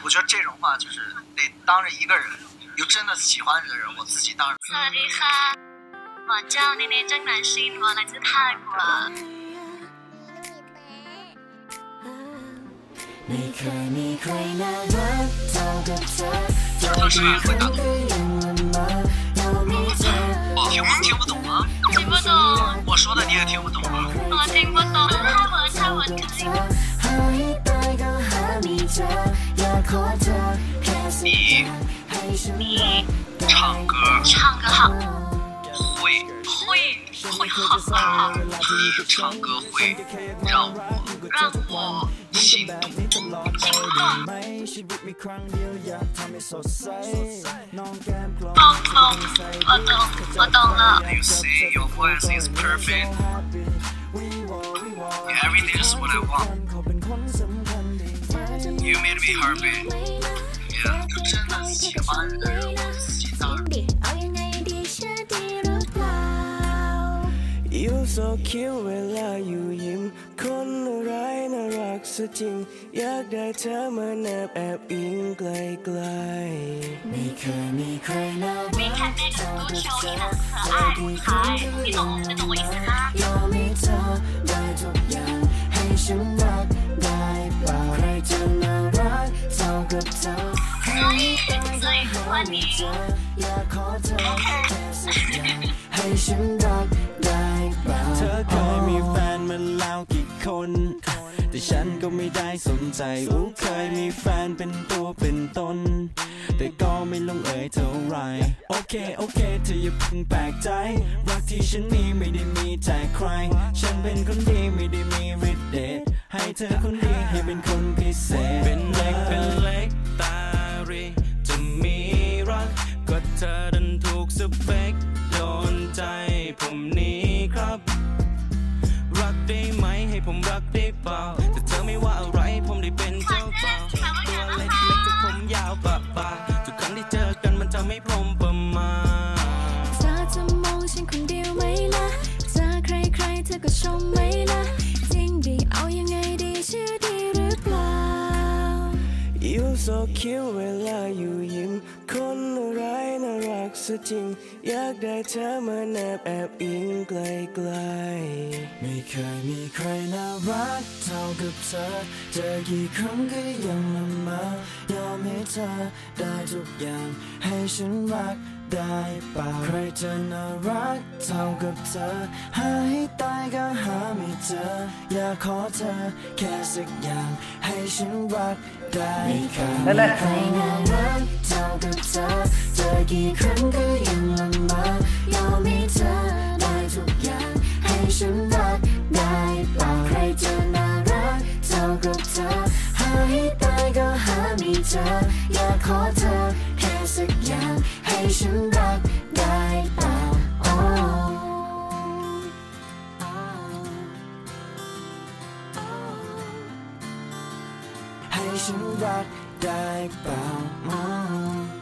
我觉得这种话就是得当着一个人，有真的喜欢的人，我自己当着。 สวัสดีค่ะหมอเจ้าในในจังหนันชินหัว来自泰国ไม่เคยมีใครน่ารักเท่ากับเธอเธอที่คนก็ยังละเมอเรามีเธอ听不懂吗？ 听不懂我说的你也听不懂吗？ 我听不懂泰文可以หายตายก็หาไม่เจออยากขอเธอแค่สักอย่างให้ฉันรัก唱歌唱歌好会好唱歌会让我心动我懂了 You say your voice is perfect Everything is what I want You made me happy Yeah 有真的喜欢的人我自己当然 You so cute เวลาอยู่ยิ้มคนร้ายน่ารักซะจริงอยากได้เธอมาแนบแอบอิงไกลๆไม่เคยมีใครน่ารักเท่ากับเธอเธอที่คนก็ยังยอมให้เธอได้ทุกอย่างให้ฉันรักได้เปล่าใครจะน่ารักเท่ากับเธอให้ตายก็หาไม่เจออยากขอเธอแค่สักอย่างให้ฉันรักเธอเคยมีแฟนมาแล้วกี่คนแต่ฉันก็ไม่ได้สนใจเคยมีแฟนเป็นตัวเป็นตนแต่ก็ไม่ลงเอยเท่าไรโอเคเธออย่าเพิ่งแปลกใจรักที่ฉันมีไม่ได้มีแต่ใครฉันเป็นคนดีไม่ได้มีฤทธิ์เดชให้เธอคนดีให้เป็นคนพิเศษเป็นเล็กตารีจะมีรักก็เธอดันถูกสเปคโดนใจผมนี้ครับรักได้ไหมให้ผมรักได้เปล่าแต่เธอไม่ว่าอะไรผมได้เป็นเจ้าบ่าวตัวเล็กๆแต่ผมยาวปะทุกครั้งที่เจอกันมันทำให้ผมประมาทเธอจะมองฉันคนเดียวไหมนะเจอใครเธอก็ชมไหมนะจริงดีเอายังไงดีเชื่อดีหรือเปล่า You so cute เวลาอยู่ยิ้มคนร้ายน่ารักซะจริงอยากได้เธอมาแนบแอบอิงไกลๆไม่เคยมีใครน่ารักเท่ากับเธอเจอกี่ครั้งก็ยังละเมอยอมให้เธอได้ทุกอย่างให้ฉันรักได้เปล่าใครจะน่ารักเท่ากับเธอหาให้ตายก็หาไม่เจออยากขอเธอแค่สักอย่างให้ฉันรักได้แค่ใครน่ารักเท่ากับเธอเจอกี่ครั้งก็ยังละเมอยอมให้เธอได้ทุกอย่างให้ฉันรักได้เปล่าใครจะน่ารักเท่ากับเธอหาให้ตายก็หาไม่เจออยากขอเธอแค่สักอย่างให้ฉันรักได้เปล่าให้ฉันรักได้เปล่า